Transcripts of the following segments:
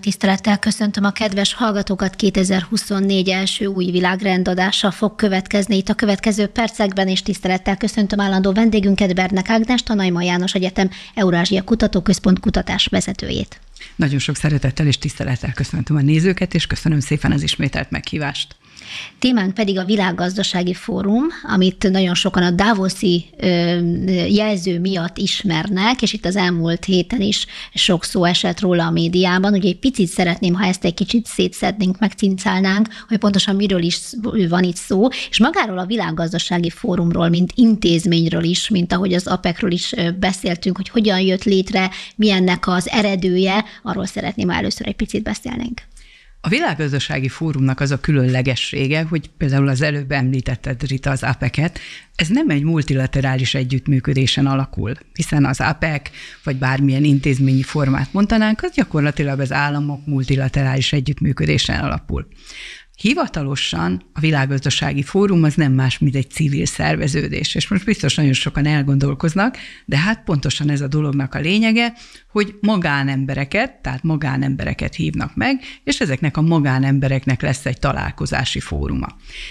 tisztelettel köszöntöm a kedves hallgatókat. 2024 első új világrendadása fog következni itt a következő percekben, és tisztelettel köszöntöm állandó vendégünket, Bernek Ágnest, a Neumann János Egyetem Eurázsia Kutatóközpont kutatás vezetőjét. Nagyon sok szeretettel és tisztelettel köszöntöm a nézőket, és köszönöm szépen az ismételt meghívást. Témánk pedig a Világgazdasági Fórum, amit nagyon sokan a Davoszi jelző miatt ismernek, és itt az elmúlt héten is sok szó esett róla a médiában. Ugye egy picit szeretném, ha ezt egy kicsit szétszednénk, megcincálnánk, hogy pontosan miről is van itt szó, és magáról a Világgazdasági Fórumról, mint intézményről is, mint ahogy az APEC-ről is beszéltünk, hogy hogyan jött létre, mi ennek az eredője, arról szeretném, ha először egy picit beszélnénk. A Világgazdasági Fórumnak az a különlegessége, hogy például az előbb említetted, Rita, az APEC-et, ez nem egy multilaterális együttműködésen alakul, hiszen az APEC, vagy bármilyen intézményi formát mondanánk, az gyakorlatilag az államok multilaterális együttműködésen alapul. Hivatalosan a Világgazdasági Fórum az nem más, mint egy civil szerveződés, és most biztos nagyon sokan elgondolkoznak, de hát pontosan ez a dolognak a lényege, hogy magánembereket hívnak meg, és ezeknek a magánembereknek lesz egy találkozási fóruma.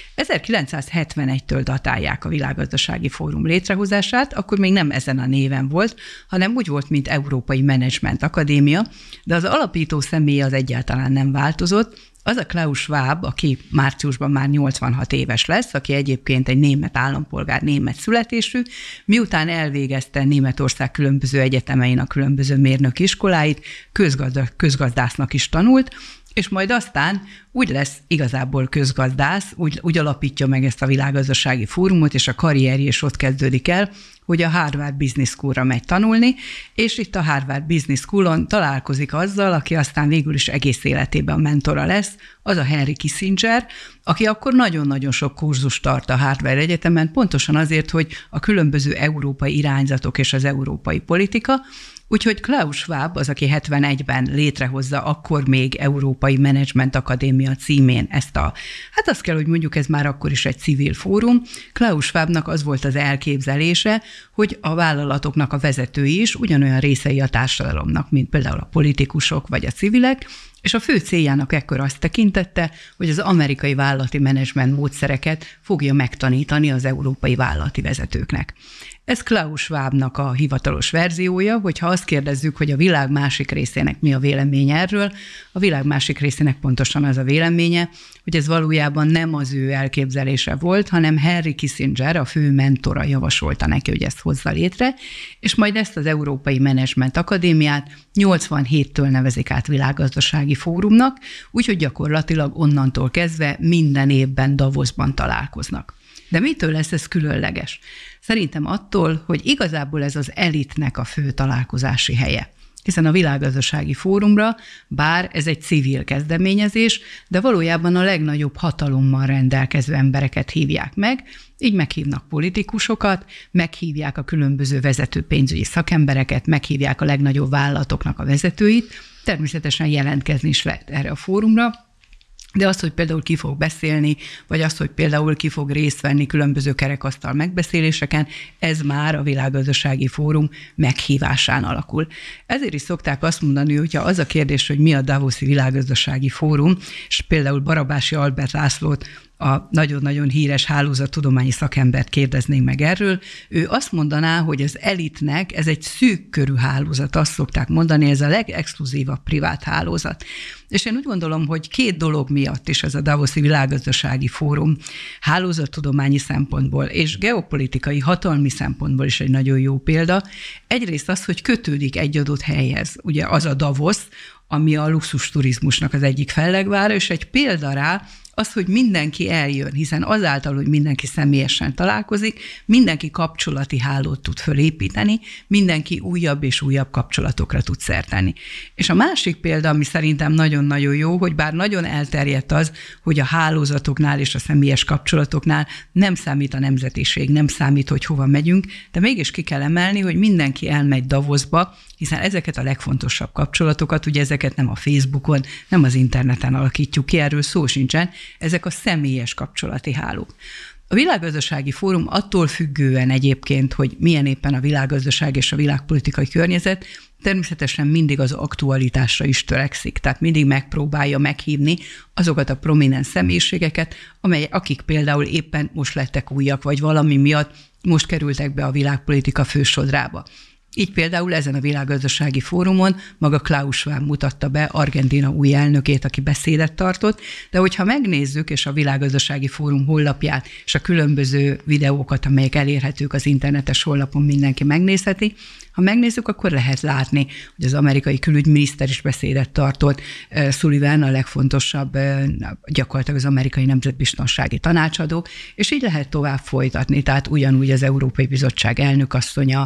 1971-től datálják a Világgazdasági Fórum létrehozását, akkor még nem ezen a néven volt, hanem úgy volt, mint Európai Menedzsment Akadémia, de az alapító személy az egyáltalán nem változott. Az a Klaus Schwab, aki márciusban már 86 éves lesz, aki egyébként egy német állampolgár, német születésű, miután elvégezte Németország különböző egyetemein a különböző mérnöki iskoláit, közgazdásznak is tanult, és majd aztán úgy lesz igazából közgazdász, úgy alapítja meg ezt a Világgazdasági Fórumot, és a karrierje is ott kezdődik el, hogy a Harvard Business Schoolra megy tanulni, és itt a Harvard Business Schoolon találkozik azzal, aki aztán végül is egész életében a mentora lesz, az a Henry Kissinger, aki akkor nagyon-nagyon sok kurzust tart a Harvard Egyetemen, pontosan azért, hogy a különböző európai irányzatok és az európai politika. Úgyhogy Klaus Schwab az, aki 71-ben létrehozza akkor még Európai Menedzsment Akadémia címén ezt hát azt kell, hogy mondjuk ez már akkor is egy civil fórum. Klaus Schwabnak az volt az elképzelése, hogy a vállalatoknak a vezetői is ugyanolyan részei a társadalomnak, mint például a politikusok vagy a civilek, és a fő céljának ekkor azt tekintette, hogy az amerikai vállalati menedzsment módszereket fogja megtanítani az európai vállalati vezetőknek. Ez Klaus Schwabnak a hivatalos verziója, hogyha azt kérdezzük, hogy a világ másik részének mi a véleménye erről, a világ másik részének pontosan az a véleménye, hogy ez valójában nem az ő elképzelése volt, hanem Henry Kissinger, a fő mentora javasolta neki, hogy ezt hozza létre, és majd ezt az Európai Menedzsment Akadémiát 87-től nevezik át Világgazdasági Fórumnak, úgyhogy gyakorlatilag onnantól kezdve minden évben Davosban találkoznak. De mitől lesz ez különleges? Szerintem attól, hogy igazából ez az elitnek a fő találkozási helye. Hiszen a Világgazdasági Fórumra, bár ez egy civil kezdeményezés, de valójában a legnagyobb hatalommal rendelkező embereket hívják meg, így meghívnak politikusokat, meghívják a különböző vezető pénzügyi szakembereket, meghívják a legnagyobb vállalatoknak a vezetőit, természetesen jelentkezni is lehet erre a fórumra, de az, hogy például ki fog beszélni, vagy az, hogy például ki fog részt venni különböző kerekasztal megbeszéléseken, ez már a Világgazdasági Fórum meghívásán alakul. Ezért is szokták azt mondani, hogyha az a kérdés, hogy mi a Davoszi Világgazdasági Fórum, és például Barabási Albert Lászlót, a nagyon-nagyon híres hálózattudományi szakembert kérdeznénk meg erről, ő azt mondaná, hogy az elitnek ez egy szűk körű hálózat, azt szokták mondani, ez a legexkluzívabb privát hálózat. És én úgy gondolom, hogy két dolog miatt is ez a Davoszi Világgazdasági Fórum hálózattudományi szempontból és geopolitikai hatalmi szempontból is egy nagyon jó példa. Egyrészt az, hogy kötődik egy adott helyhez, ugye az a Davos, ami a luxusturizmusnak az egyik fellegvára, és egy példa rá, az, hogy mindenki eljön, hiszen azáltal, hogy mindenki személyesen találkozik, mindenki kapcsolati hálót tud fölépíteni, mindenki újabb és újabb kapcsolatokra tud szert tenni. És a másik példa, ami szerintem nagyon-nagyon jó, hogy bár nagyon elterjedt az, hogy a hálózatoknál és a személyes kapcsolatoknál nem számít a nemzetiség, nem számít, hogy hova megyünk, de mégis ki kell emelni, hogy mindenki elmegy Davosba, hiszen ezeket a legfontosabb kapcsolatokat, ugye ezeket nem a Facebookon, nem az interneten alakítjuk ki, erről szó sincsen, ezek a személyes kapcsolati hálók. A Világgazdasági Fórum attól függően egyébként, hogy milyen éppen a világgazdaság és a világpolitikai környezet, természetesen mindig az aktualitásra is törekszik, tehát mindig megpróbálja meghívni azokat a prominens személyiségeket, akik például éppen most lettek újak, vagy valami miatt most kerültek be a világpolitika fősodrába. Így például ezen a Világgazdasági Fórumon maga Klaus Schwab mutatta be Argentína új elnökét, aki beszédet tartott, de hogyha megnézzük, és a Világgazdasági Fórum honlapját, és a különböző videókat, amelyek elérhetők az internetes honlapon, mindenki megnézheti, ha megnézzük, akkor lehet látni, hogy az amerikai külügyminiszter is beszédet tartott, Sullivan a legfontosabb, gyakorlatilag az amerikai nemzetbiztonsági tanácsadó, és így lehet tovább folytatni, tehát ugyanúgy az Európai Bizottság elnökasszonya,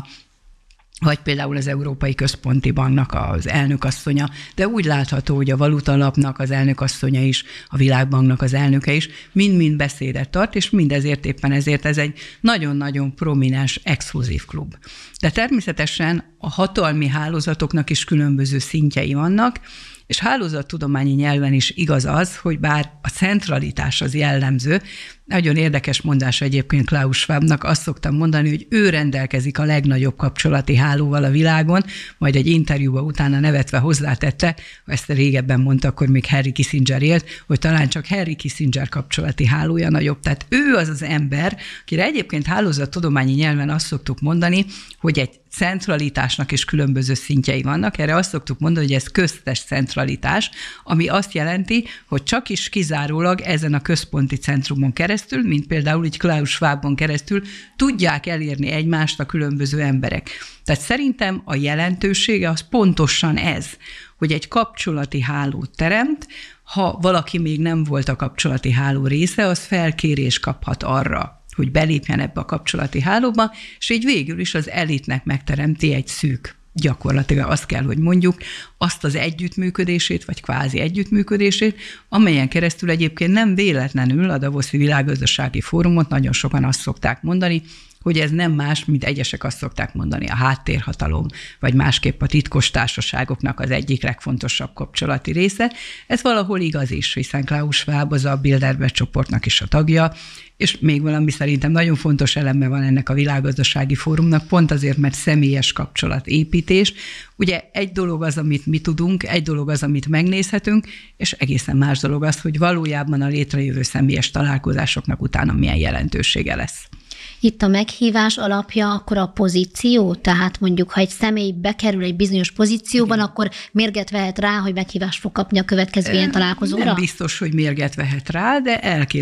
vagy például az Európai Központi Banknak az elnökasszonya, de úgy látható, hogy a Valutalapnak az elnökasszonya is, a Világbanknak az elnöke is mind-mind beszédet tart, és mindezért éppen ezért ez egy nagyon-nagyon prominens, exkluzív klub. De természetesen a hatalmi hálózatoknak is különböző szintjei vannak, és hálózattudományi nyelven is igaz az, hogy bár a centralitás az jellemző, nagyon érdekes mondás egyébként Klaus Schwabnak, azt szoktam mondani, hogy ő rendelkezik a legnagyobb kapcsolati hálóval a világon, majd egy interjúba utána nevetve hozzátette, ezt régebben mondta, akkor még Henry Kissinger élt, hogy talán csak Henry Kissinger kapcsolati hálója nagyobb. Tehát ő az az ember, akire egyébként hálózattudományi nyelven azt szoktuk mondani, hogy egy centralitásnak is különböző szintjei vannak. Erre azt szoktuk mondani, hogy ez köztes centralitás, ami azt jelenti, hogy csak is kizárólag ezen a központi centrumon keresztül, mint például így Klaus Schwabon keresztül tudják elérni egymást a különböző emberek. Tehát szerintem a jelentősége az pontosan ez, hogy egy kapcsolati hálót teremt, ha valaki még nem volt a kapcsolati háló része, az felkérés kaphat arra, hogy belépjen ebbe a kapcsolati hálóba, és így végül is az elitnek megteremti egy szűk, gyakorlatilag azt kell, hogy mondjuk, azt az együttműködését, vagy kvázi együttműködését, amelyen keresztül egyébként nem véletlenül a Davoszi Világgazdasági Fórumot nagyon sokan azt szokták mondani, hogy ez nem más, mint egyesek azt szokták mondani, a háttérhatalom, vagy másképp a titkos társaságoknak az egyik legfontosabb kapcsolati része. Ez valahol igaz is, hiszen Klaus Schwab az a Bilderberg csoportnak is a tagja, és még valami szerintem nagyon fontos eleme van ennek a Világgazdasági Fórumnak, pont azért, mert személyes kapcsolatépítés. Ugye egy dolog az, amit mi tudunk, egy dolog az, amit megnézhetünk, és egészen más dolog az, hogy valójában a létrejövő személyes találkozásoknak utána milyen jelentősége lesz. Itt a meghívás alapja akkor a pozíció, tehát mondjuk, ha egy személy bekerül egy bizonyos pozícióban, igen, akkor mérget vehet rá, hogy meghívást fog kapni a következő ilyen találkozóra? Nem biztos, hogy mérget vehet rá, de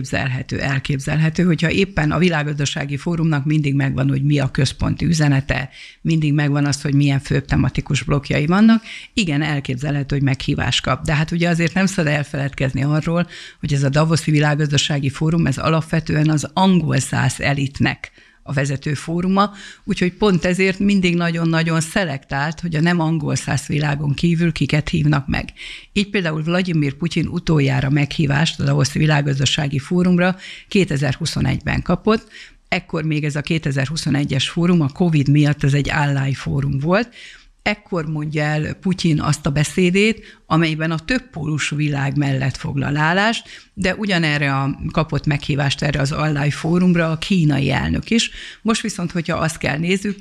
elképzelhető, hogyha éppen a Világgazdasági Fórumnak mindig megvan, hogy mi a központi üzenete, mindig megvan az, hogy milyen főbb tematikus blokkjai vannak, igen, elképzelhető, hogy meghívást kap. De hát ugye azért nem szabad elfeledkezni arról, hogy ez a Davoszi Világgazdasági Fórum, ez alapvetően az angol száz elitnek a vezető fóruma, úgyhogy pont ezért mindig nagyon-nagyon szelektált, hogy a nem angol száz világon kívül kiket hívnak meg. Így például Vladimir Putyin utoljára meghívást a Davoszi Világgazdasági Fórumra 2021-ben kapott, ekkor még ez a 2021-es fórum a Covid miatt ez egy online fórum volt. Ekkor mondja el Putyin azt a beszédét, amelyben a többpólusú világ mellett foglal állást, de ugyanerre kapott meghívást erre az online fórumra a kínai elnök is. Most viszont, hogyha azt kell nézzük,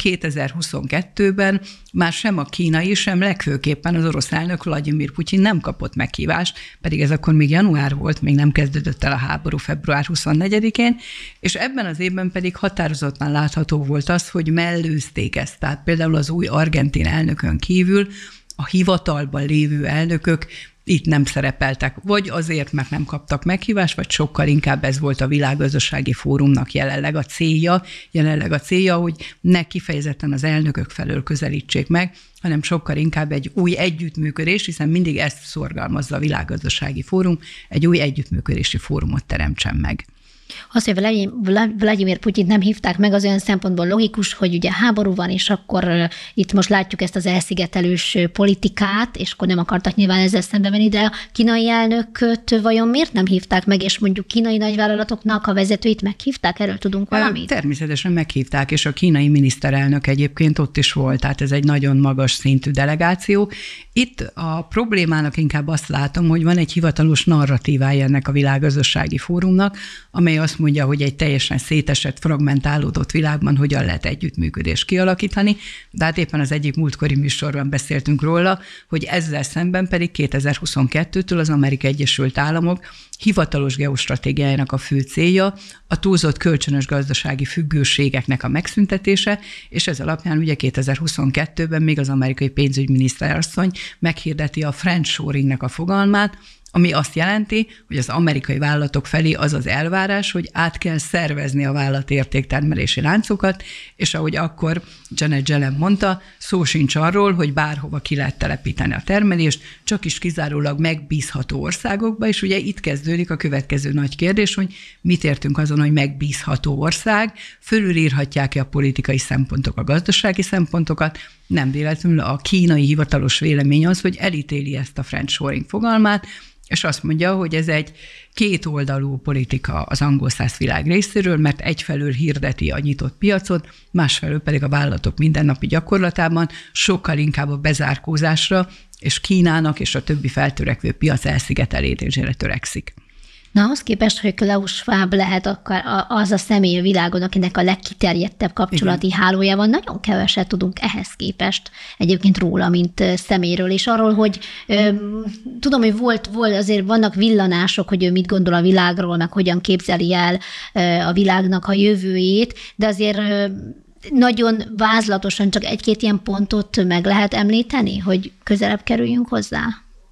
2022-ben már sem a kínai, sem legfőképpen az orosz elnök Vladimir Putyin nem kapott meghívást, pedig ez akkor még január volt, még nem kezdődött el a háború február 24-én, és ebben az évben pedig határozottan látható volt az, hogy mellőzték ezt. Tehát például az új argentin elnökön kívül a hivatalban lévő elnökök itt nem szerepeltek, vagy azért, mert nem kaptak meghívást, vagy sokkal inkább ez volt a Világgazdasági Fórumnak jelenleg a célja, hogy ne kifejezetten az elnökök felől közelítsék meg, hanem sokkal inkább egy új együttműködés, hiszen mindig ezt szorgalmazza a Világgazdasági Fórum, egy új együttműködési fórumot teremtsen meg. Azt, hogy Vladimir Putyint nem hívták meg, az olyan szempontból logikus, hogy ugye háború van, és akkor itt most látjuk ezt az elszigetelős politikát, és akkor nem akartak nyilván ezzel szembe menni, de a kínai elnököt vajon miért nem hívták meg, és mondjuk kínai nagyvállalatoknak a vezetőit meghívták? Erről tudunk valamit? Természetesen meghívták, és a kínai miniszterelnök egyébként ott is volt, tehát ez egy nagyon magas szintű delegáció. Itt a problémának inkább azt látom, hogy van egy hivatalos narratívája ennek a Világgazdasági Fórumnak, amely azt mondja, hogy egy teljesen szétesett, fragmentálódott világban hogyan lehet együttműködést kialakítani, de hát éppen az egyik múltkori műsorban beszéltünk róla, hogy ezzel szemben pedig 2022-től az Amerikai Egyesült Államok hivatalos geostratégiájának a fő célja a túlzott kölcsönös gazdasági függőségeknek a megszüntetése, és ez alapján ugye 2022-ben még az amerikai pénzügyminiszter asszony meghirdeti a friendshoringnek a fogalmát, ami azt jelenti, hogy az amerikai vállalatok felé az az elvárás, hogy át kell szervezni a vállalat értéktermelési láncokat, és ahogy akkor Janet Yellen mondta, szó sincs arról, hogy bárhova ki lehet telepíteni a termelést, csak is kizárólag megbízható országokba, és ugye itt kezdődik a következő nagy kérdés, hogy mit értünk azon, hogy megbízható ország, fölülírhatják-e a politikai szempontok a gazdasági szempontokat, nem véletlenül a kínai hivatalos vélemény az, hogy elítéli ezt a friendshoring fogalmát, és azt mondja, hogy ez egy kétoldalú politika az angol száz világ részéről, mert egyfelől hirdeti a nyitott piacot, másfelől pedig a vállalatok mindennapi gyakorlatában sokkal inkább a bezárkózásra, és Kínának és a többi feltörekvő piac elszigetelésére törekszik. Na, ahhoz képest, hogy Klaus Schwab lehet az a személy a világon, akinek a legkiterjedtebb kapcsolati hálója van, nagyon keveset tudunk ehhez képest egyébként róla, mint személyről, és arról, hogy tudom, hogy volt azért vannak villanások, hogy ő mit gondol a világról, meg hogyan képzeli el a világnak a jövőjét, de azért nagyon vázlatosan csak egy-két ilyen pontot meg lehet említeni, hogy közelebb kerüljünk hozzá?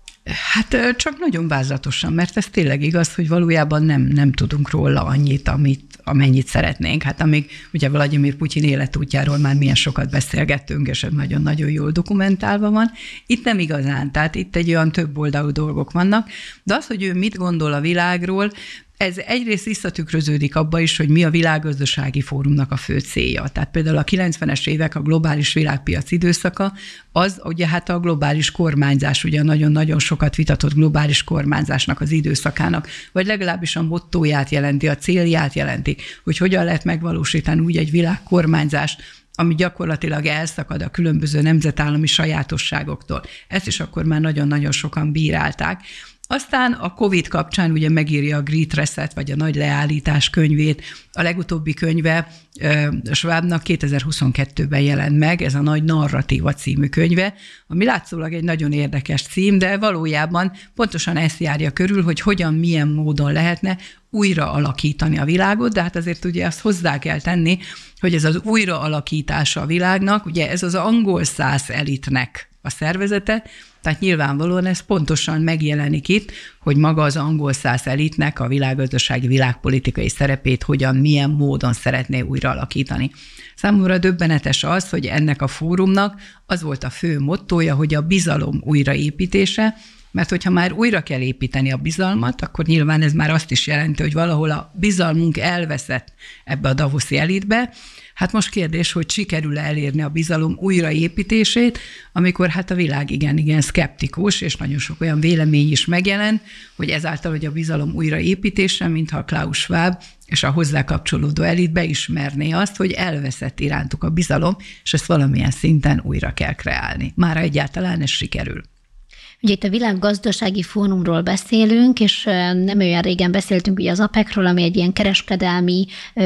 Hát csak nagyon vázlatosan, mert ez tényleg igaz, hogy valójában nem tudunk róla annyit, amennyit szeretnénk. Hát amíg ugye Vladimir Putyin életútjáról már milyen sokat beszélgettünk, és ez nagyon-nagyon jól dokumentálva van. Itt nem igazán, tehát itt egy olyan több oldalú dolgok vannak, de az, hogy ő mit gondol a világról, ez egyrészt visszatükröződik abba is, hogy mi a világgazdasági fórumnak a fő célja. Tehát például a 90-es évek a globális világpiac időszaka, az ugye hát a globális kormányzás, ugye nagyon-nagyon sokat vitatott globális kormányzásnak az időszakának, vagy legalábbis a mottóját jelenti, a célját jelenti, hogy hogyan lehet megvalósítani úgy egy világkormányzást, ami gyakorlatilag elszakad a különböző nemzetállami sajátosságoktól. Ezt is akkor már nagyon-nagyon sokan bírálták. Aztán a Covid kapcsán ugye megírja a Great Reset, vagy a Nagy Leállítás könyvét. A legutóbbi könyve Schwabnak 2022-ben jelent meg, ez a Nagy Narratíva című könyve, ami látszólag egy nagyon érdekes cím, de valójában pontosan ezt járja körül, hogy hogyan, milyen módon lehetne újra alakítani a világot, de hát azért ugye azt hozzá kell tenni, hogy ez az újraalakítása a világnak, ugye ez az angol száz elitnek a szervezete, tehát nyilvánvalóan ez pontosan megjelenik itt, hogy maga az angol száz elitnek a világgazdasági, világpolitikai szerepét hogyan, milyen módon szeretné újra alakítani. Számomra döbbenetes az, hogy ennek a fórumnak az volt a fő mottója, hogy a bizalom újraépítése, mert hogyha már újra kell építeni a bizalmat, akkor nyilván ez már azt is jelenti, hogy valahol a bizalmunk elveszett ebbe a davoszi elitbe. Hát most kérdés, hogy sikerül-e elérni a bizalom újraépítését, amikor hát a világ igen szkeptikus, és nagyon sok olyan vélemény is megjelent, hogy ezáltal, hogy a bizalom újraépítése, mintha Klaus Schwab és a hozzá kapcsolódó elit beismerné azt, hogy elveszett irántuk a bizalom, és ezt valamilyen szinten újra kell kreálni. Mára egyáltalán ez sikerül. Ugye itt a Világgazdasági Fórumról beszélünk, és nem olyan régen beszéltünk ugye az APEC-ről, ami egy ilyen kereskedelmi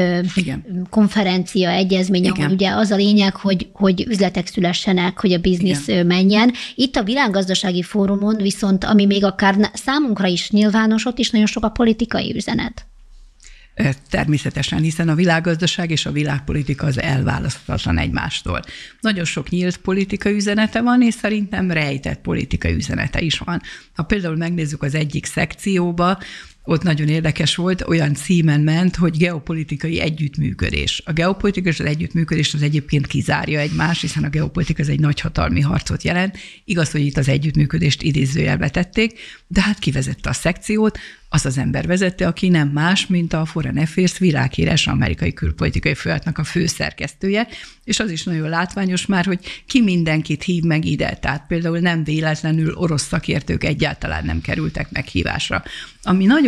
konferencia, egyezmény, ahol ugye az a lényeg, hogy üzletek szülessenek, hogy a biznisz menjen. Itt a Világgazdasági Fórumon viszont, ami még akár számunkra is nyilvános, ott is nagyon sok a politikai üzenet. Természetesen, hiszen a világgazdaság és a világpolitika az elválaszthatatlan egymástól. Nagyon sok nyílt politikai üzenete van, és szerintem rejtett politikai üzenete is van. Ha például megnézzük az egyik szekcióba, ott nagyon érdekes volt, olyan címen ment, hogy geopolitikai együttműködés. A geopolitika és az együttműködés az egyébként kizárja egymást, hiszen a geopolitika az egy nagyhatalmi harcot jelent. Igaz, hogy itt az együttműködést idézőjelbe tették, de hát kivezette a szekciót, az az ember vezette, aki nem más, mint a Foreign Affairs világhíres amerikai külpolitikai főiratnak a főszerkesztője, és az is nagyon látványos már, hogy ki mindenkit hív meg ide. Tehát például nem véletlenül orosz szakértők egyáltalán nem kerültek meghívásra. Ami nagyon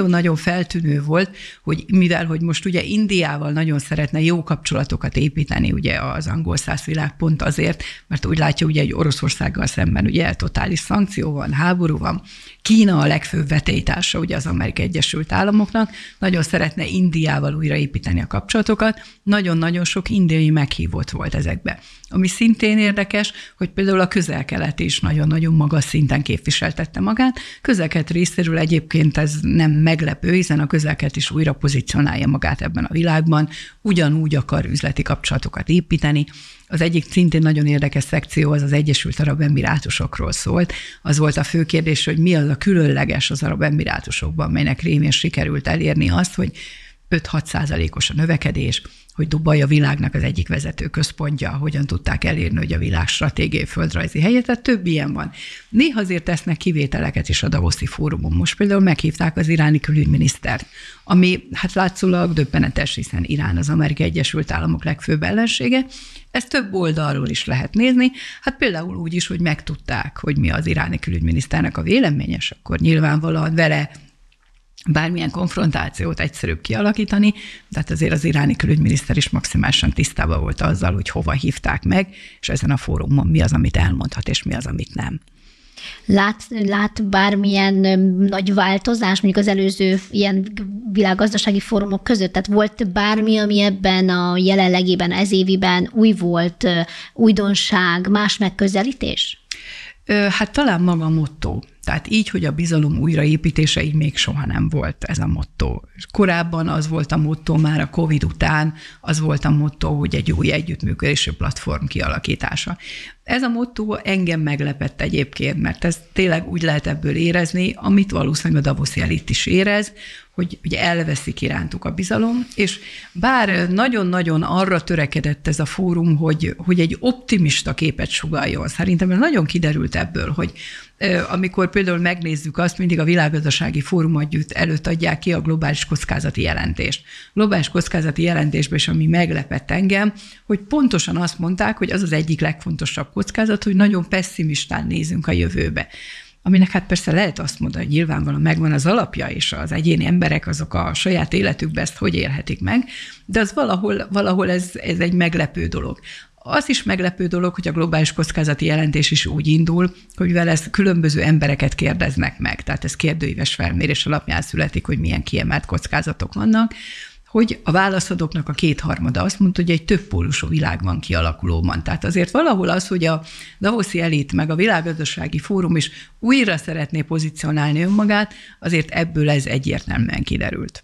nagyon-nagyon feltűnő volt, hogy mivel, hogy most ugye Indiával nagyon szeretne jó kapcsolatokat építeni, ugye az angol száz világ pont azért, mert úgy látja, ugye egy Oroszországgal szemben ugye totális szankció van, háború van, Kína a legfőbb vetélytársa ugye az Amerikai Egyesült Államoknak, nagyon szeretne Indiával újraépíteni a kapcsolatokat, nagyon-nagyon sok indiai meghívott volt ezekbe. Ami szintén érdekes, hogy például a Közel-Kelet is nagyon-nagyon magas szinten képviseltette magát. Közel-Kelet részéről egyébként ez nem meglepő, hiszen a Közel-Kelet is újra pozícionálja magát ebben a világban, ugyanúgy akar üzleti kapcsolatokat építeni. Az egyik szintén nagyon érdekes szekció az Egyesült Arab Emirátusokról szólt. Az volt a fő kérdés, hogy mi az a különleges az Arab Emirátusokban, melynek révén sikerült elérni azt, hogy 5-6%-os a növekedés, hogy Dubaj a világnak az egyik vezető központja, hogyan tudták elérni, hogy a világ stratégiai földrajzi helye, tehát több ilyen van. Néha azért tesznek kivételeket is a Davoszi fórumon. Most például meghívták az iráni külügyminisztert, ami hát látszólag döbbenetes, hiszen Irán az Amerikai Egyesült Államok legfőbb ellensége. Ezt több oldalról is lehet nézni. Hát például úgy is, hogy megtudták, hogy mi az iráni külügyminiszternek a véleménye, és akkor nyilvánvalóan vele bármilyen konfrontációt egyszerűbb kialakítani, de hát azért az iráni külügyminiszter is maximálisan tisztában volt azzal, hogy hova hívták meg, és ezen a fórumon mi az, amit elmondhat, és mi az, amit nem. Lát bármilyen nagy változás, mondjuk az előző ilyen világgazdasági fórumok között? Tehát volt bármi, ami ebben a jelenlegében, ez éviben új volt, újdonság, más megközelítés? Hát talán maga a motto. Tehát így, hogy a bizalom újraépítése, így még soha nem volt ez a motto. Korábban az volt a motto, már a Covid után az volt a motto, hogy egy új együttműködési platform kialakítása. Ez a motto engem meglepett egyébként, mert ez tényleg úgy lehet ebből érezni, amit valószínűleg a davoszi elit is érez, hogy ugye elveszik irántuk a bizalom, és bár nagyon-nagyon arra törekedett ez a fórum, hogy egy optimista képet sugalljon, szerintem ez nagyon kiderült ebből, hogy amikor például megnézzük azt, mindig a Világgazdasági Fórum előtt adják ki a globális kockázati jelentést. Globális kockázati jelentésben is, ami meglepett engem, hogy pontosan azt mondták, hogy az az egyik legfontosabb kockázat, hogy nagyon pesszimistán nézünk a jövőbe. Aminek hát persze lehet azt mondani, hogy nyilvánvalóan megvan az alapja, és az egyéni emberek azok a saját életükben ezt hogy élhetik meg, de az valahol ez egy meglepő dolog. Az is meglepő dolog, hogy a globális kockázati jelentés is úgy indul, hogy mivel ezt különböző embereket kérdeznek meg, tehát ez kérdőíves felmérés alapján születik, hogy milyen kiemelt kockázatok vannak, hogy a válaszadóknak a 2/3 azt mondta, hogy egy többpólusú világ van kialakulóban. Tehát azért valahol az, hogy a davoszi elit meg a Világgazdasági Fórum is újra szeretné pozícionálni önmagát, azért ebből ez egyértelműen kiderült.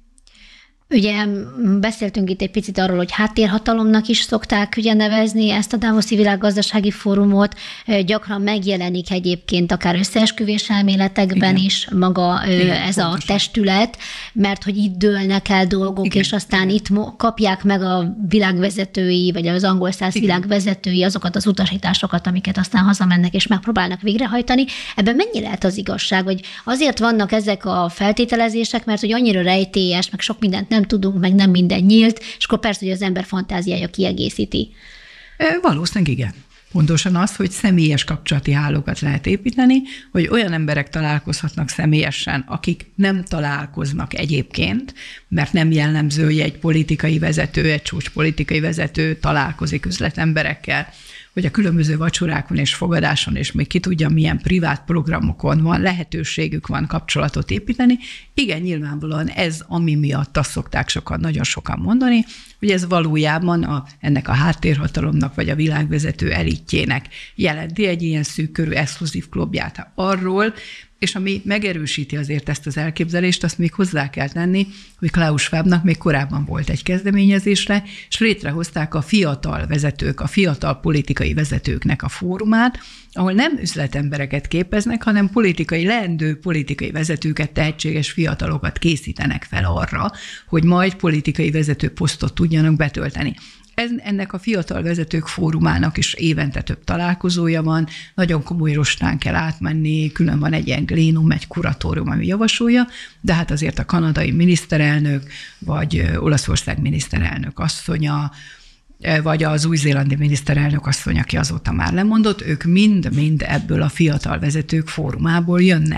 Ugye beszéltünk itt egy picit arról, hogy háttérhatalomnak is szokták ugye nevezni ezt a Davoszi Világgazdasági Fórumot. Gyakran megjelenik egyébként akár összeesküvés elméletekben is maga ez pontosan a testület, mert hogy itt dőlnek el dolgok, és aztán itt kapják meg a világvezetői, vagy az angol száz világvezetői azokat az utasításokat, amiket aztán hazamennek és megpróbálnak végrehajtani. Ebben mennyi lehet az igazság? Vagy azért vannak ezek a feltételezések, mert hogy annyira rejtélyes, meg sok mindent nem tudunk, meg nem minden nyílt, és akkor persze, hogy az ember fantáziája kiegészíti. Valószínűleg igen. Pontosan az, hogy személyes kapcsolati hálókat lehet építeni, hogy olyan emberek találkozhatnak személyesen, akik nem találkoznak egyébként, mert nem jellemző, hogy egy politikai vezető, egy csúcspolitikai vezető találkozik üzletemberekkel, hogy a különböző vacsorákon és fogadáson, és még ki tudja, milyen privát programokon van, lehetőségük van kapcsolatot építeni. Igen, nyilvánvalóan ez, ami miatt azt szokták nagyon sokan mondani, hogy ez valójában ennek a háttérhatalomnak, vagy a világvezető elitjének jelenti egy ilyen szűkkörű, exkluzív klubját. Arról, és ami megerősíti azért ezt az elképzelést, azt még hozzá kell tenni, hogy Klaus Schwabnak még korábban volt egy kezdeményezésre, és létrehozták a fiatal vezetők, a fiatal politikai vezetőknek a fórumát, ahol nem üzletembereket képeznek, hanem leendő politikai vezetőket, tehetséges fiatalokat készítenek fel arra, hogy majd politikai vezető posztot tudjanak betölteni. Ennek a fiatal vezetők fórumának is évente több találkozója van, nagyon komoly rostán kell átmenni, külön van egy ilyen glénum, egy kuratórium, ami javasolja, de hát azért a kanadai miniszterelnök, vagy Olaszország miniszterelnök asszonya, vagy az új-zélandi miniszterelnök asszony, aki azóta már lemondott, ők mind ebből a fiatal vezetők fórumából jönnek.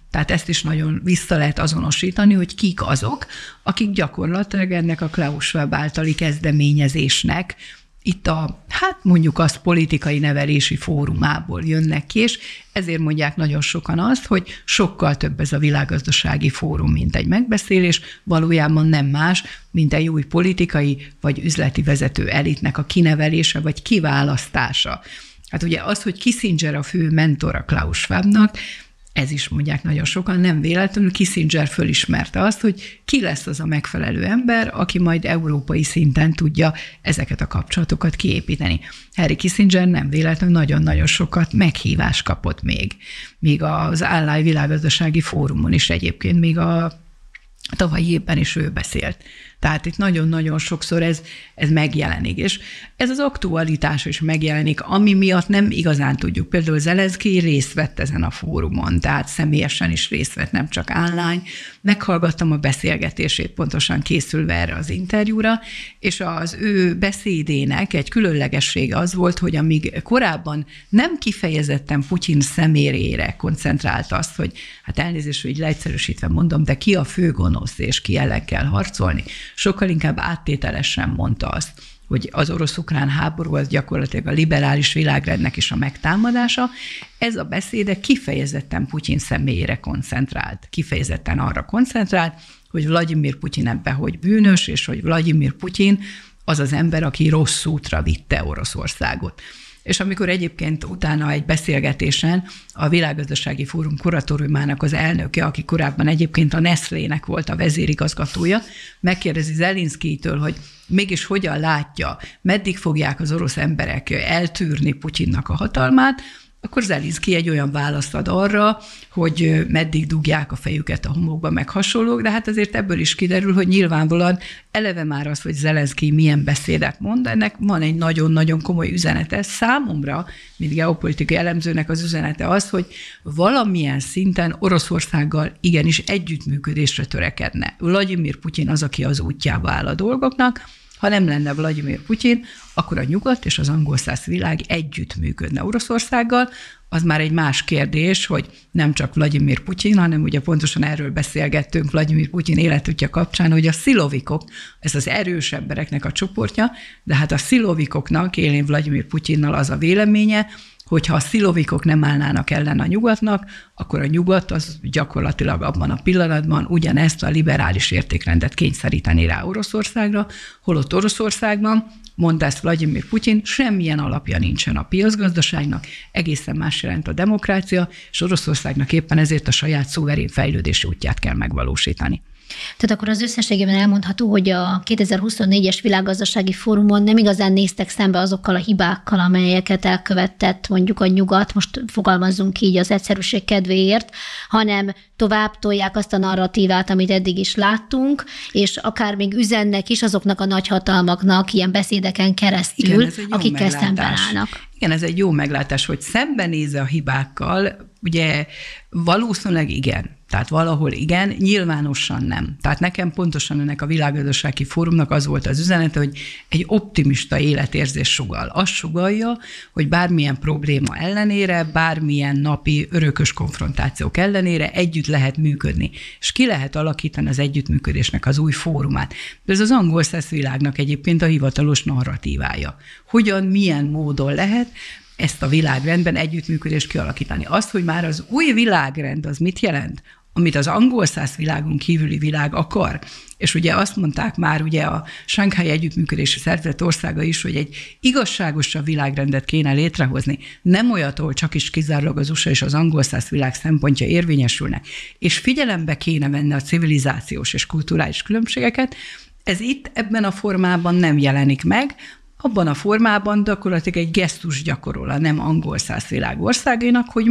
Tehát ezt is nagyon vissza lehet azonosítani, hogy kik azok, akik gyakorlatilag ennek a Klaus Schwab általi kezdeményezésnek itt mondjuk azt politikai nevelési fórumából jönnek ki, és ezért mondják nagyon sokan azt, hogy sokkal több ez a világgazdasági fórum, mint egy megbeszélés, valójában nem más, mint egy új politikai vagy üzleti vezető elitnek a kinevelése vagy kiválasztása. Hát ugye az, hogy Kissinger a fő mentora Klaus Schwabnak, ez is mondják nagyon sokan, nem véletlenül Kissinger fölismerte azt, hogy ki lesz az a megfelelő ember, aki majd európai szinten tudja ezeket a kapcsolatokat kiépíteni. Henry Kissinger nem véletlenül nagyon-nagyon sokat meghívást kapott még az Allied Világgazdasági Fórumon is egyébként, még a tavalyi évben is ő beszélt. Tehát itt nagyon-nagyon sokszor ez megjelenik, és ez az aktualitás is megjelenik, ami miatt nem igazán tudjuk. Például Zelenszky részt vett ezen a fórumon, tehát személyesen is részt vett, nem csak online. Meghallgattam a beszélgetését, pontosan készülve erre az interjúra, és az ő beszédének egy különlegessége az volt, hogy amíg korábban nem kifejezetten Putyin személyére koncentrált azt, hogy hát elnézést, hogy leegyszerűsítve mondom, de ki a fő gonosz, és ki ellen kell harcolni, sokkal inkább áttételesen mondta azt, hogy az orosz-ukrán háború az gyakorlatilag a liberális világrendnek is a megtámadása. Ez a beszéde kifejezetten Putyin személyére koncentrált, kifejezetten arra koncentrált, hogy Vladimir Putyin ebben hogy bűnös, és hogy Vladimir Putyin az az ember, aki rossz útra vitte Oroszországot. És amikor egyébként utána egy beszélgetésen a Világgazdasági Fórum kuratóriumának az elnöke, aki korábban egyébként a Nestlének volt a vezérigazgatója, megkérdezi Zelenszkytől, hogy mégis hogyan látja, meddig fogják az orosz emberek eltűrni Putyinnak a hatalmát, akkor Zelenszky egy olyan választ ad arra, hogy meddig dugják a fejüket a homokba, meg hasonlók, de hát azért ebből is kiderül, hogy nyilvánvalóan eleve már az, hogy Zelenszky milyen beszédet mond, ennek van egy nagyon-nagyon komoly üzenete. Számomra, mint geopolitikai elemzőnek az üzenete az, hogy valamilyen szinten Oroszországgal igenis együttműködésre törekedne. Vladimir Putyin az, aki az útjába áll a dolgoknak. Ha nem lenne Vladimir Putyin, akkor a nyugat és az angolszász világ együttműködne Oroszországgal. Az már egy más kérdés, hogy nem csak Vladimir Putyin, hanem ugye pontosan erről beszélgettünk Vladimir Putyin életútja kapcsán, hogy a szilovikok, ez az erős embereknek a csoportja, de hát a szilovikoknak, élén Vladimir Putyinnal az a véleménye, hogyha a szilovikok nem állnának ellen a nyugatnak, akkor a nyugat az gyakorlatilag abban a pillanatban ugyanezt a liberális értékrendet kényszeríteni rá Oroszországra, holott Oroszországban, mondta ezt Vladimir Putyin, semmilyen alapja nincsen a piacgazdaságnak, egészen más jelent a demokrácia, és Oroszországnak éppen ezért a saját szuverén fejlődési útját kell megvalósítani. Tehát akkor az összességében elmondható, hogy a 2024-es világgazdasági fórumon nem igazán néztek szembe azokkal a hibákkal, amelyeket elkövetett mondjuk a nyugat, most fogalmazzunk így az egyszerűség kedvéért, hanem tovább tolják azt a narratívát, amit eddig is láttunk, és akár még üzennek is azoknak a nagyhatalmaknak ilyen beszédeken keresztül, igen, akikkel szemben állnak. Igen, ez egy jó meglátás, hogy szembenézze a hibákkal, ugye valószínűleg igen. Tehát valahol igen, nyilvánosan nem. Tehát nekem pontosan ennek a világgazdasági fórumnak az volt az üzenete, hogy egy optimista életérzés sugall. Azt sugallja, hogy bármilyen probléma ellenére, bármilyen napi örökös konfrontációk ellenére együtt lehet működni. És ki lehet alakítani az együttműködésnek az új fórumát. De ez az angolszász világnak egyébként a hivatalos narratívája. Hogyan, milyen módon lehet ezt a világrendben együttműködést kialakítani. Azt, hogy már az új világrend az mit jelent, amit az angolszász világon kívüli világ akar, és ugye azt mondták már ugye a Sanghai Együttműködési Szervezet országa is, hogy egy igazságosabb világrendet kéne létrehozni, nem olyat, ahol csak is kizárólag az USA és az angolszász világ szempontja érvényesülnek, és figyelembe kéne venni a civilizációs és kulturális különbségeket, ez itt ebben a formában nem jelenik meg, abban a formában gyakorlatilag egy gesztus gyakorol a nem angolszász világ országainak, hogy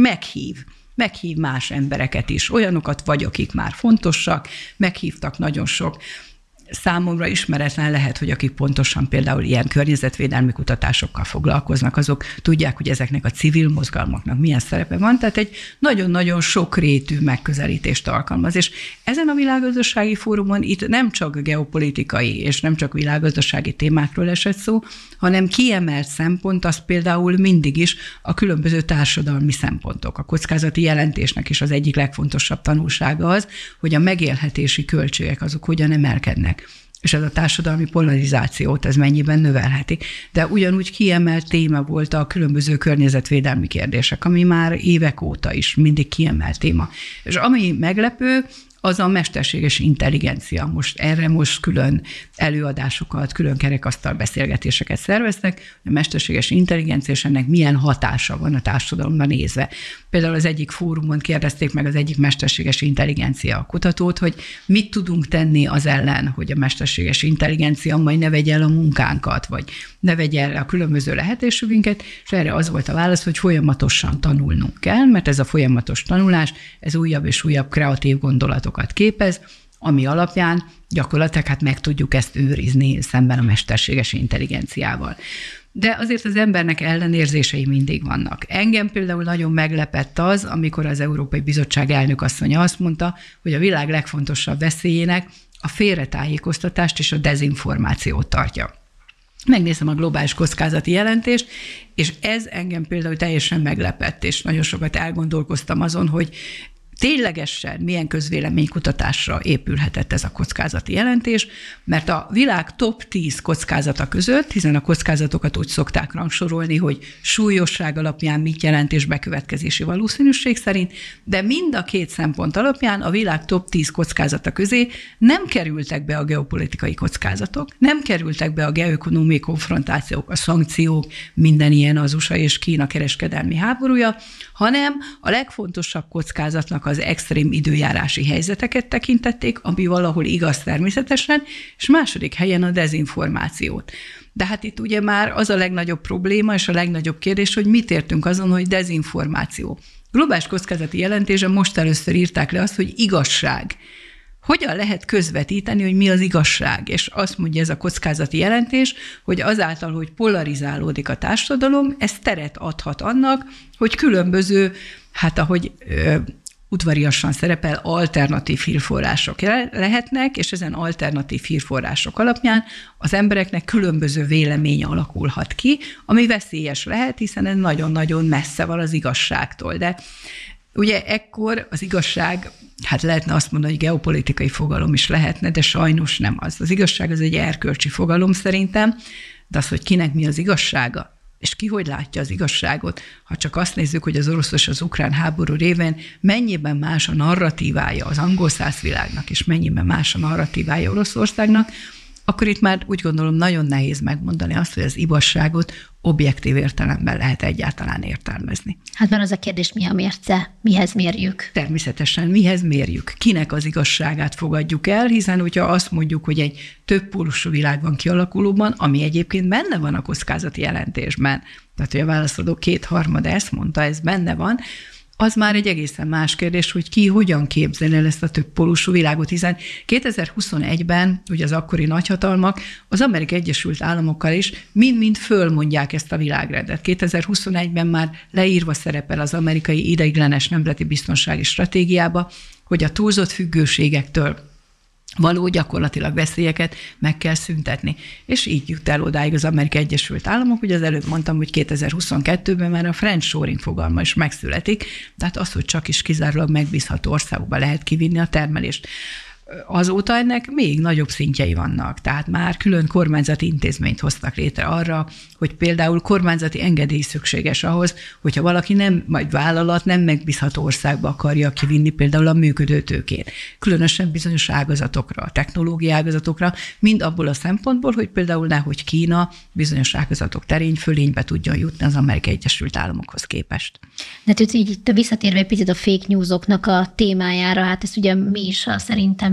meghív más embereket is, olyanokat vagy, akik már fontosak, meghívtak nagyon sok számomra ismeretlen lehet, hogy akik pontosan például ilyen környezetvédelmi kutatásokkal foglalkoznak, azok tudják, hogy ezeknek a civil mozgalmaknak milyen szerepe van, tehát egy nagyon-nagyon sokrétű megközelítést alkalmaz. És ezen a világgazdasági fórumon itt nem csak geopolitikai és nem csak világgazdasági témákról esett szó, hanem kiemelt szempont az például mindig is a különböző társadalmi szempontok. A kockázati jelentésnek is az egyik legfontosabb tanulsága az, hogy a megélhetési költségek azok hogyan emelkednek, és ez a társadalmi polarizációt ez mennyiben növelheti. De ugyanúgy kiemelt téma volt a különböző környezetvédelmi kérdések, ami már évek óta is mindig kiemelt téma. És ami meglepő, az a mesterséges intelligencia. Erre most külön előadásokat, külön kerekasztal beszélgetéseket szerveznek, a mesterséges intelligencia és ennek milyen hatása van a társadalomban nézve. Például az egyik fórumon kérdezték meg az egyik mesterséges intelligencia kutatót, hogy mit tudunk tenni az ellen, hogy a mesterséges intelligencia majd ne vegye el a munkánkat, vagy ne vegye el a különböző lehetőségünket, és erre az volt a válasz, hogy folyamatosan tanulnunk kell, mert ez a folyamatos tanulás, ez újabb és újabb kreatív gondolatokat képez, ami alapján gyakorlatilag meg tudjuk ezt őrizni szemben a mesterséges intelligenciával. De azért az embernek ellenérzései mindig vannak. Engem például nagyon meglepett az, amikor az Európai Bizottság elnökasszonya azt mondta, hogy a világ legfontosabb veszélyének a félretájékoztatást és a dezinformációt tartja. Megnézem a globális kockázati jelentést, és ez engem például teljesen meglepett, és nagyon sokat elgondolkoztam azon, hogy ténylegesen milyen közvéleménykutatásra épülhetett ez a kockázati jelentés, mert a világ top 10 kockázata között, hiszen a kockázatokat úgy szokták rangsorolni, hogy súlyosság alapján mit jelent és bekövetkezési valószínűség szerint, de mind a két szempont alapján a világ top 10 kockázata közé nem kerültek be a geopolitikai kockázatok, nem kerültek be a geoökonómiai konfrontációk, a szankciók, minden ilyen az USA és Kína kereskedelmi háborúja, hanem a legfontosabb kockázatnak az extrém időjárási helyzeteket tekintették, ami valahol igaz természetesen, és második helyen a dezinformációt. De hát itt ugye már az a legnagyobb probléma, és a legnagyobb kérdés, hogy mit értünk azon, hogy dezinformáció. Globális kockázati jelentésen most először írták le azt, hogy igazság. Hogyan lehet közvetíteni, hogy mi az igazság? És azt mondja ez a kockázati jelentés, hogy azáltal, hogy polarizálódik a társadalom, ez teret adhat annak, hogy különböző, ahogy udvariasan szerepel, alternatív hírforrások lehetnek, és ezen alternatív hírforrások alapján az embereknek különböző véleménye alakulhat ki, ami veszélyes lehet, hiszen ez nagyon-nagyon messze van az igazságtól. De ugye ekkor az igazság, lehetne azt mondani, hogy geopolitikai fogalom is lehetne, de sajnos nem az. Az igazság az egy erkölcsi fogalom szerintem, de az, hogy kinek mi az igazsága, és ki hogy látja az igazságot, ha csak azt nézzük, hogy az orosz és az ukrán háború révén mennyiben más a narratívája az angol száz világnak, és mennyiben más a narratívája Oroszországnak, akkor itt már úgy gondolom nagyon nehéz megmondani azt, hogy az igazságot objektív értelemben lehet egyáltalán értelmezni. Mert az a kérdés, mi a mérce? Mihez mérjük? Természetesen mihez mérjük? Kinek az igazságát fogadjuk el, hiszen hogyha azt mondjuk, hogy egy többpólusú világ van kialakulóban, ami egyébként benne van a kockázati jelentésben, tehát hogy a válaszadók 2/3 ezt mondta, ez benne van, az már egy egészen más kérdés, hogy ki hogyan képzel el ezt a többpólusú világot, hiszen 2021-ben ugye az akkori nagyhatalmak az Amerikai Egyesült Államokkal is mind-mind fölmondják ezt a világrendet. 2021-ben már leírva szerepel az amerikai ideiglenes nemzeti biztonsági stratégiába, hogy a túlzott függőségektől való gyakorlatilag veszélyeket meg kell szüntetni. És így jut el odáig az Amerikai Egyesült Államok, hogy az előbb mondtam, hogy 2022-ben már a friendshoring fogalma is megszületik, tehát az, hogy csak is kizárólag megbízható országokba lehet kivinni a termelést. Azóta ennek még nagyobb szintjei vannak, tehát már külön kormányzati intézményt hoztak létre arra, hogy például kormányzati engedély szükséges ahhoz, hogyha valaki vagy vállalat nem megbízható országba akarja kivinni például a működő tőkét. Különösen bizonyos ágazatokra, technológiai ágazatokra, mind abból a szempontból, hogy például nehogy Kína bizonyos ágazatok terén fölénybe tudjon jutni az Amerikai Egyesült Államokhoz képest. De így visszatérve egy picit a fake newsoknak a témájára, ezt ugye mi is szerintem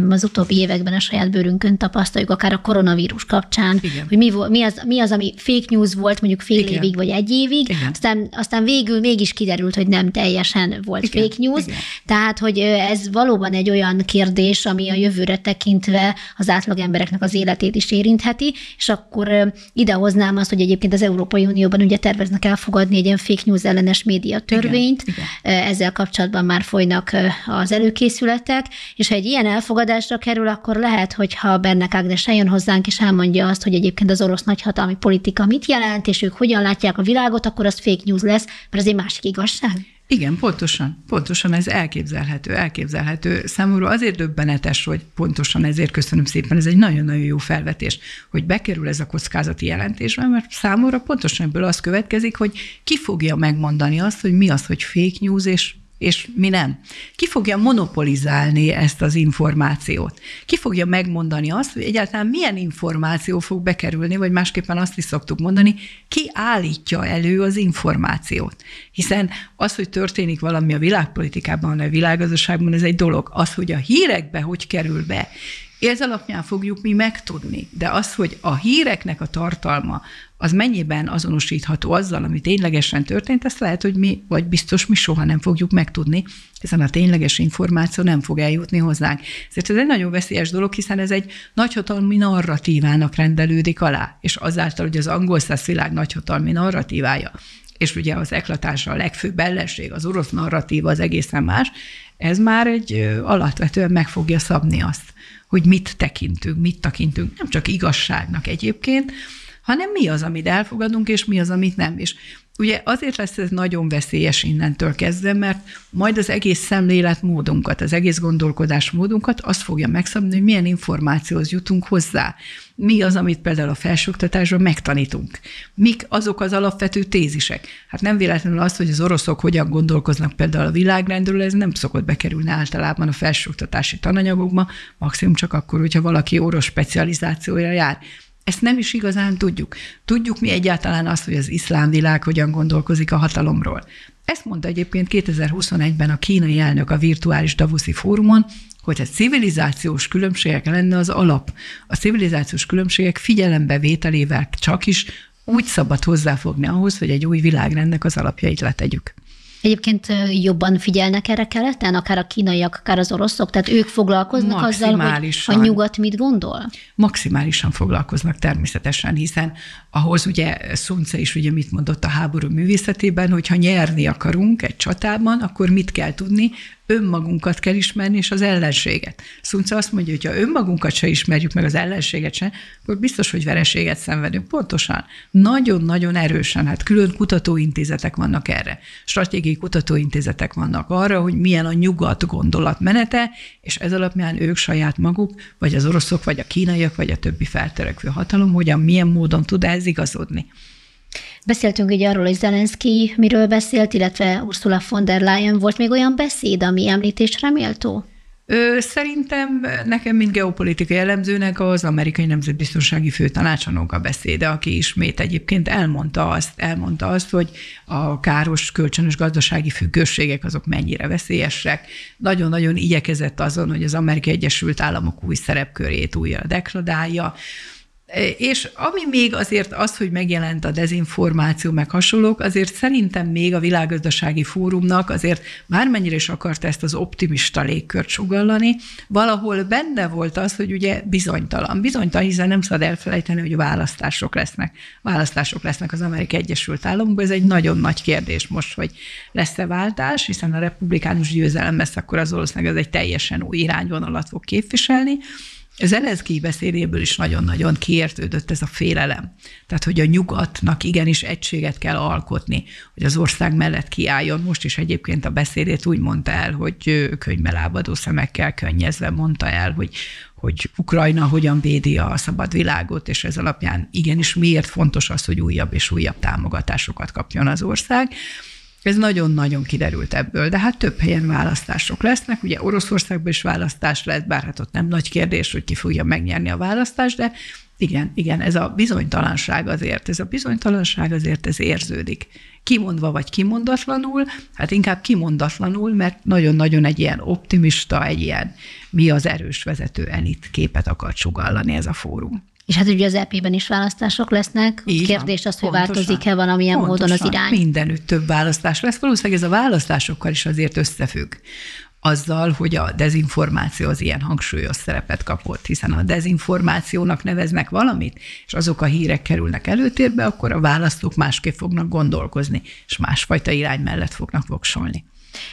az utóbbi években a saját bőrünkön tapasztaljuk, akár a koronavírus kapcsán, igen. Hogy mi az, ami fake news volt mondjuk fél évig vagy egy évig, aztán végül mégis kiderült, hogy nem teljesen volt fake news. Igen. Tehát, hogy ez valóban egy olyan kérdés, ami a jövőre tekintve az átlag embereknek az életét is érintheti, és akkor idehoznám azt, hogy egyébként az Európai Unióban ugye terveznek elfogadni egy ilyen fake news ellenes média törvényt. Igen. Ezzel kapcsolatban már folynak az előkészületek, és ha egy ilyen elfogadásra kerül, akkor lehet, hogyha Bernek Ágnes eljön hozzánk, és elmondja azt, hogy egyébként az orosz nagyhatalmi politika mit jelent, és ők hogyan látják a világot, akkor az fake news lesz, mert ez egy másik igazság. Igen, pontosan ez elképzelhető. Számomra azért döbbenetes, hogy pontosan ezért köszönöm szépen, ez egy nagyon-nagyon jó felvetés, hogy bekerül ez a kockázati jelentésbe, mert számomra pontosan ebből az következik, hogy ki fogja megmondani azt, hogy mi az, hogy fake news, és mi nem. Ki fogja monopolizálni ezt az információt? Ki fogja megmondani azt, hogy egyáltalán milyen információ fog bekerülni, vagy másképpen azt is szoktuk mondani, ki állítja elő az információt. Hiszen az, hogy történik valami a világpolitikában, a világgazdaságban, ez egy dolog. Az, hogy a hírekbe hogy kerül be, ez alapján fogjuk mi megtudni. De az, hogy a híreknek a tartalma, az mennyiben azonosítható azzal, ami ténylegesen történt, ezt lehet, hogy mi, vagy biztos mi soha nem fogjuk megtudni, hiszen a tényleges információ nem fog eljutni hozzánk. Ezért ez egy nagyon veszélyes dolog, hiszen ez egy nagyhatalmi narratívának rendelődik alá, és azáltal, hogy az angol száz világ nagyhatalmi narratívája, és ugye az eklatánsa a legfőbb ellenség, az orosz narratíva az egészen más, ez már alapvetően meg fogja szabni azt, hogy mit tekintünk, nem csak igazságnak egyébként, hanem mi az, amit elfogadunk, és mi az, amit nem. És ugye azért lesz ez nagyon veszélyes innentől kezdve, mert majd az egész szemléletmódunkat, az egész gondolkodásmódunkat azt fogja megszabni, hogy milyen információhoz jutunk hozzá. Mi az, amit például a felsőoktatásban megtanítunk. Mik azok az alapvető tézisek? Hát nem véletlenül az, hogy az oroszok hogyan gondolkoznak például a világrendről, ez nem szokott bekerülni általában a felsőoktatási tananyagokba, maximum csak akkor, hogyha valaki orosz specializációja jár. Ezt nem is igazán tudjuk. Tudjuk mi egyáltalán azt, hogy az iszlám világ hogyan gondolkozik a hatalomról. Ezt mondta egyébként 2021-ben a kínai elnök a virtuális Davoszi fórumon, hogy a civilizációs különbségek lenne az alap. A civilizációs különbségek figyelembevételével csak is úgy szabad hozzáfogni ahhoz, hogy egy új világrendnek az alapjait letegyük. Egyébként jobban figyelnek erre keleten, akár a kínaiak, akár az oroszok? Tehát ők foglalkoznak azzal, hogy a nyugat mit gondol? Maximálisan foglalkoznak természetesen, hiszen ahhoz ugye Sun Tzu is ugye mit mondott a háború művészetében, hogy ha nyerni akarunk egy csatában, akkor mit kell tudni? Önmagunkat kell ismerni, és az ellenséget. Sun Tzu azt mondja, hogy ha önmagunkat se ismerjük meg, az ellenséget se, akkor biztos, hogy vereséget szenvedünk. Pontosan. Nagyon-nagyon erősen. Hát külön kutatóintézetek vannak erre. Stratégiai kutatóintézetek vannak arra, hogy milyen a nyugat gondolatmenete, és ez alapján ők saját maguk, vagy az oroszok, vagy a kínaiak, vagy a többi feltörekvő hatalom, hogyan, milyen módon tud ez igazodni. Beszéltünk ugye arról, hogy Zelenszky miről beszélt, illetve Ursula von der Leyen. Volt még olyan beszéd, ami említésre méltó? Szerintem nekem, mint geopolitikai elemzőnek, az amerikai nemzetbiztonsági főtanácsadónak a beszéde, aki ismét egyébként elmondta azt, hogy a káros kölcsönös gazdasági függőségek azok mennyire veszélyesek. Nagyon-nagyon igyekezett azon, hogy az Amerikai Egyesült Államok új szerepkörét újra degradálja. És ami még azért az, hogy megjelent a dezinformáció, meg hasonlók, azért szerintem még a Világgazdasági Fórumnak azért bármennyire is akarta ezt az optimista légkört sugallani, valahol benne volt az, hogy ugye bizonytalan, hiszen nem szabad elfelejteni, hogy választások lesznek az Amerikai Egyesült Államokban. Ez egy nagyon nagy kérdés most, hogy lesz-e váltás, hiszen a republikánus győzelem lesz, akkor az valószínűleg ez egy teljesen új irányvonalat fog képviselni. Zelenszky beszédéből is nagyon-nagyon kiértődött ez a félelem. Tehát, hogy a nyugatnak igenis egységet kell alkotni, hogy az ország mellett kiálljon. Most is egyébként a beszédét úgy mondta el, hogy könyvbe lábadó szemekkel könnyezve mondta el, hogy Ukrajna hogyan védi a szabad világot, és ez alapján igenis miért fontos az, hogy újabb és újabb támogatásokat kapjon az ország. Ez nagyon-nagyon kiderült ebből, de hát több helyen választások lesznek, ugye Oroszországban is választás lesz, bár hát ott nem nagy kérdés, hogy ki fogja megnyerni a választást, de igen, ez a bizonytalanság azért ez érződik. Kimondva vagy kimondatlanul, hát inkább kimondatlanul, mert nagyon-nagyon egy ilyen optimista, egy ilyen mi az erős vezető elit képet akar sugallani ez a fórum. És hát ugye az EP-ben is választások lesznek. Így kérdés az, hogy pontosan, változik-e valamilyen módon az irány. Mindenütt több választás lesz. Valószínűleg ez a választásokkal is azért összefügg. Azzal, hogy a dezinformáció az ilyen hangsúlyos szerepet kapott, hiszen a dezinformációnak neveznek valamit, és azok a hírek kerülnek előtérbe, akkor a választók másképp fognak gondolkozni, és másfajta irány mellett fognak voksolni.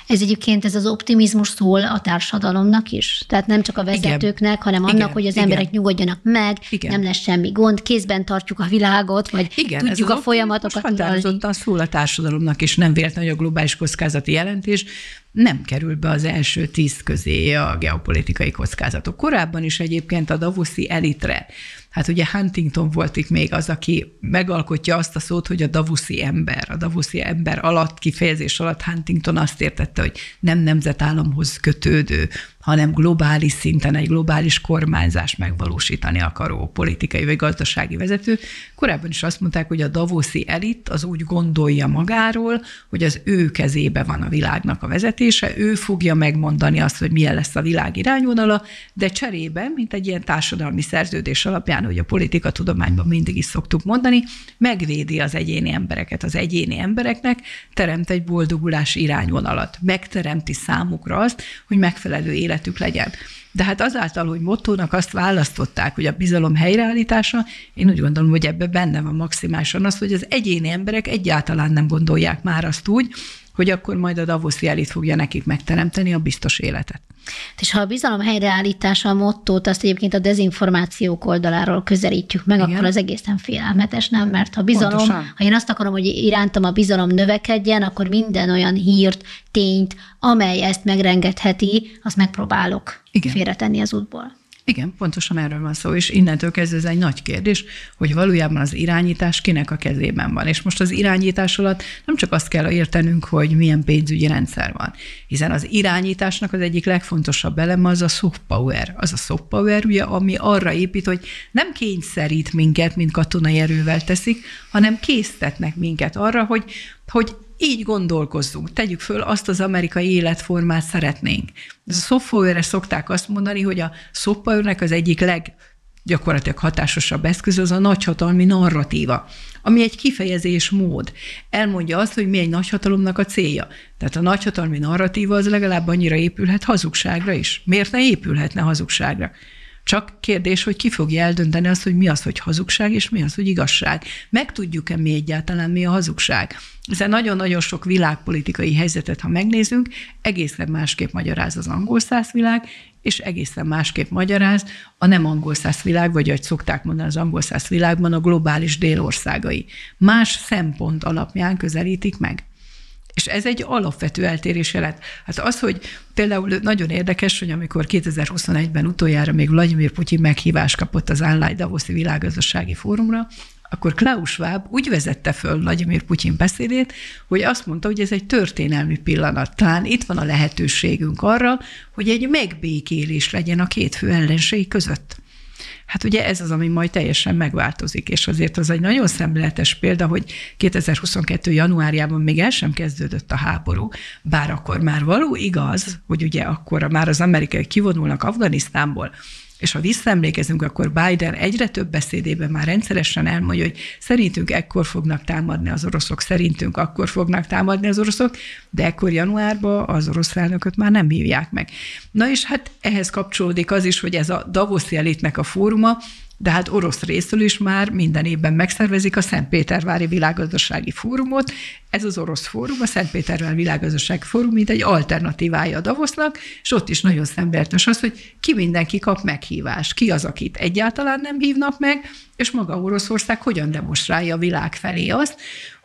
Ez az optimizmus szól a társadalomnak is? Tehát nem csak a vezetőknek, hanem annak, hogy az emberek nyugodjanak meg, nem lesz semmi gond, kézben tartjuk a világot, vagy tudjuk a folyamatokat uralni. Határozottan szól a társadalomnak, és nem véletlen, hogy a globális kockázati jelentés nem kerül be az első 10 közé a geopolitikai kockázatok. Korábban is egyébként a davoszi elitre, hát ugye Huntington volt itt még az, aki megalkotja azt a szót, hogy a davoszi ember. A davoszi ember alatt, kifejezés alatt Huntington azt értette, hogy nem nemzetállamhoz kötődő, hanem globális szinten egy globális kormányzást megvalósítani akaró politikai vagy gazdasági vezető. Korábban is azt mondták, hogy a davoszi elit az úgy gondolja magáról, hogy az ő kezébe van a világnak a vezetése, ő fogja megmondani azt, hogy milyen lesz a világ irányvonala, de cserébe, mint egy ilyen társadalmi szerződés alapján, hogy a politikatudományban mindig is szoktuk mondani, megvédi az egyéni embereket. Az egyéni embereknek teremt egy boldogulási irányvonalat. Megteremti számukra azt, hogy megfelelő életük legyen. De hát azáltal, hogy mottónak azt választották, hogy a bizalom helyreállítása, én úgy gondolom, hogy ebben benne van maximálisan az, hogy az egyéni emberek egyáltalán nem gondolják már azt úgy, hogy akkor majd a davoszi elit fogja nekik megteremteni a biztos életet. És ha a bizalom helyreállítása a mottót, azt egyébként a dezinformációk oldaláról közelítjük meg, igen, akkor az egészen félelmetes, nem? Mert ha bizalom, ha én azt akarom, hogy irántam a bizalom növekedjen, akkor minden olyan hírt, tényt, amely ezt megrengetheti, azt megpróbálok félretenni az útból. Igen, pontosan erről van szó, és innentől kezdve ez egy nagy kérdés, hogy valójában az irányítás kinek a kezében van. És most az irányítás alatt nem csak azt kell értenünk, hogy milyen pénzügyi rendszer van, hiszen az irányításnak az egyik legfontosabb eleme az a soft power. Az a soft power, ugye, ami arra épít, hogy nem kényszerít minket, mint katonai erővel teszik, hanem késztetnek minket arra, hogy így gondolkozzunk, tegyük föl, azt az amerikai életformát szeretnénk. Ez a soft power-re szokták azt mondani, hogy a soft power-nek az egyik leggyakorlatilag hatásosabb eszköz az a nagyhatalmi narratíva, ami egy kifejezésmód. Elmondja azt, hogy mi egy nagyhatalomnak a célja. Tehát a nagyhatalmi narratíva az legalább annyira épülhet hazugságra is. Miért ne épülhetne hazugságra? Csak kérdés, hogy ki fogja eldönteni azt, hogy mi az, hogy hazugság, és mi az, hogy igazság. Megtudjuk-e mi egyáltalán, mi a hazugság? Hiszen nagyon-nagyon sok világpolitikai helyzetet, ha megnézünk, egészen másképp magyaráz az angolszász világ, és egészen másképp magyaráz a nem angolszász világ, vagy ahogy szokták mondani az angolszász világban, a globális délországai. Más szempont alapján közelítik meg. És ez egy alapvető eltérés jelent. Hát az, hogy például nagyon érdekes, hogy amikor 2021-ben utoljára még Vladimir Putyin meghívást kapott az Online Davoszi Világgazdasági Fórumra, akkor Klaus Schwab úgy vezette föl Vladimir Putyin beszédét, hogy azt mondta, hogy ez egy történelmi pillanat. Talán itt van a lehetőségünk arra, hogy egy megbékélés legyen a két fő ellenség között. Hát ugye ez az, ami majd teljesen megváltozik, és azért az egy nagyon szemléletes példa, hogy 2022. januárjában még el sem kezdődött a háború, bár akkor már való igaz, hogy ugye akkor már az amerikai kivonulnak Afganisztánból, és ha visszaemlékezünk, akkor Biden egyre több beszédében már rendszeresen elmondja, hogy szerintünk ekkor fognak támadni az oroszok, szerintünk akkor fognak támadni az oroszok, de ekkor januárban az orosz elnököt már nem hívják meg. Na és hát ehhez kapcsolódik az is, hogy ez a davoszi elitnek a fóruma, de hát orosz részről is már minden évben megszervezik a Szentpétervári Világgazdasági Fórumot. Ez az orosz fórum, a Szentpétervári Világgazdasági Fórum, mint egy alternatívája a Davosnak, és ott is nagyon szemléletes az, hogy ki mindenki kap meghívást, ki az, akit egyáltalán nem hívnak meg, és maga Oroszország hogyan demonstrálja a világ felé azt, hogy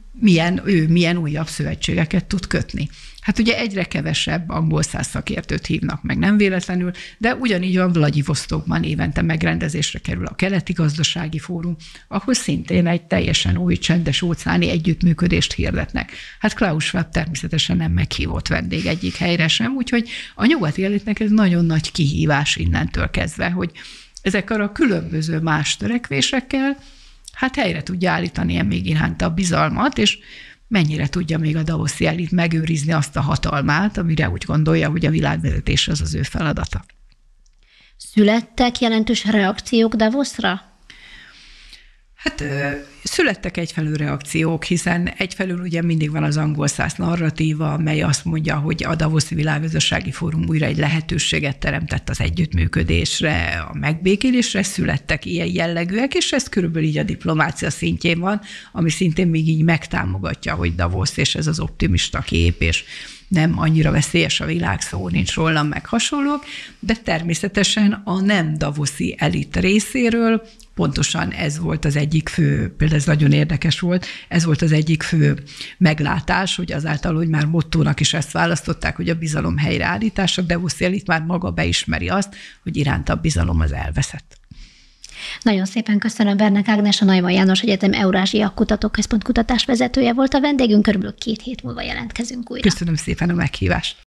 milyen újabb szövetségeket tud kötni. Hát ugye egyre kevesebb angol száz szakértőt hívnak meg, nem véletlenül, de ugyanígy van Vladivostokban évente megrendezésre kerül a Keleti Gazdasági Fórum, ahol szintén egy teljesen új csendes óceáni együttműködést hirdetnek. Hát Klaus Schwab természetesen nem meghívott vendég egyik helyre sem, úgyhogy a nyugati elitnek ez nagyon nagy kihívás innentől kezdve, hogy ezekkel a különböző más törekvésekkel hát helyre tudja állítani még iránta a bizalmat, és mennyire tudja még a davoszi elit megőrizni azt a hatalmát, amire úgy gondolja, hogy a világvezetés az ő feladata. Születtek jelentős reakciók Davosra? Hát születtek egyfelől reakciók, hiszen egyfelől ugye mindig van az angol száz narratíva, mely azt mondja, hogy a Davoszi Világgazdasági Fórum újra egy lehetőséget teremtett az együttműködésre, a megbékélésre, születtek ilyen jellegűek, és ez körülbelül így a diplomácia szintjén van, ami szintén még így megtámogatja, hogy Davos, és ez az optimista kép, és nem annyira veszélyes a világ, szó nincs rólam, meg hasonlók, de természetesen a nem davoszi elit részéről pontosan ez volt az egyik fő, például ez nagyon érdekes volt, ez volt az egyik fő meglátás, hogy azáltal, hogy már mottónak is ezt választották, hogy a bizalom helyreállítása, davoszi elit már maga beismeri azt, hogy iránta a bizalom az elveszett. Nagyon szépen köszönöm, Bernek Ágnes, a Neumann János Egyetem Eurázsia Kutatóközpont kutatásvezetője volt a vendégünk, körülbelül 2 hét múlva jelentkezünk újra. Köszönöm szépen a meghívást.